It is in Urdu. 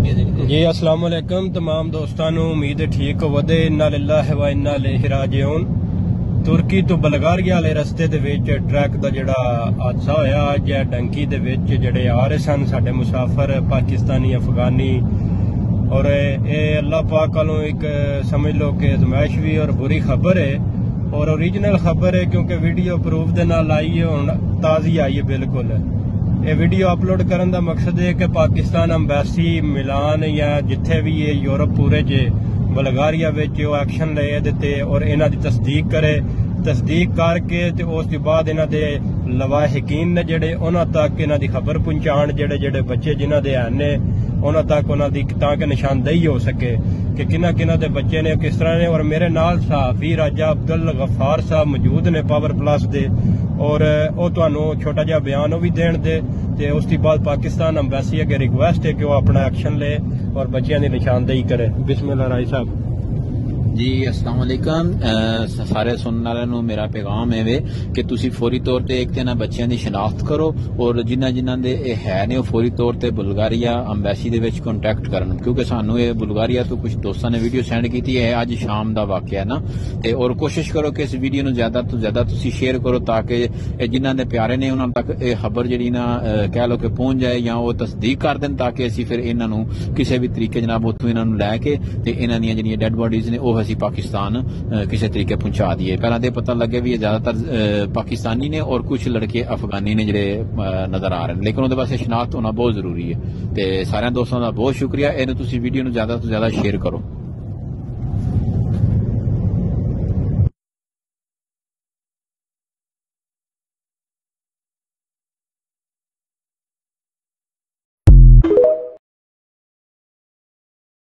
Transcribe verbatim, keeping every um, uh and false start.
جی السلام علیکم تمام دوستانو، امید ہے ٹھیک ودے انا للہ و انا الیہ راجعون۔ ترکی تو بلغاریہ والے رستے دے وچ ٹرک دا جڑا حادثہ ہویا اج ڈنکی دے وچ جڑے آ رہے سن ساڈے مسافر پاکستانی افغانی، اور اے اللہ پاک والوں ایک سمجھ لو کہ ازمائش اور بری خبر ہے، اور اوریجنل خبر ہے کیونکہ ویڈیو پروف دے نال آئی ہے، ہن تازی آئی ہے بالکل۔ یہ ویڈیو اپلوڈ کرن دا مقصد ہے کہ پاکستان امبیسی ملان یا جتھے بھی یہ یورپ پورے چ بلغاریہ وچ ایکشن لے دیتے اور انہاں دی تصدیق کرے، تصدیق کر کے تے اس کے بعد انہاں دے لواحقین نے جڑے انہاں تک انہاں دی خبر پہنچان، جڑے جڑے بچے جنہاں دے ہیں انہاں تک انہاں دی تاکہ نشاندہی ہو سکے کہ کنہ کنہ دے بچے نے کس طرح نے۔ اور میرے نال صحافی راجہ عبدالغفار صاحب موجود نے پاور پلس دے، اور او تانوں چھوٹا جہا بیان وہ بھی دین دے تے اس کے بعد پاکستان امبیسی اگے ریکویسٹ ہے کہ وہ اپنا ایکشن لے اور بچیاں دی نشاندہی کرے۔ بسم اللہ رائی صاحب جی السلام علیکم سارے سننے والے نو میرا پیغام ہے کہ تسی فوری طور تے ایک تے بچیاں دی شناخت کرو، اور جنہ جنہ دے اے ہے نے فوری طور تے بلغاریہ امبیسی دے وچ کانٹیکٹ کرن، کیونکہ سانو یہ بلغاریہ تو کچھ دوستاں نے ویڈیو سینڈ کیتی ہے اج شام دا واقعہ ہے نا، تے اور کوشش کرو کہ اس ویڈیو نو زیادہ تو زیادہ تسی شیئر کرو تاکہ جنہ دے پیارے نے انہاں تک اے خبر جڑی نا کہہ لو کہ پہنچ جائے یا وہ تصدیق کر دین، تاکہ اسی پھر انہاں نو کسی بھی طریقے جناب اتوں انہاں نو لے کے تے انہاں دیاں جڑیاں ڈیڈ باڈیز نے وہ اسی پاکستان کسی طریقے پہنچا دیے۔ پہلا دے پتہ لگے بھی یہ زیادہ تر پاکستانی نے اور کچھ لڑکے افغانی نے جڑے نظر آ رہے ہیں، لیکن وہ شناخت ہونا بہت ضروری ہے۔ تے سارے دوستوں کا بہت شکریہ، یہ تسی ویڈیو نو زیادہ تو زیادہ شیئر کرو۔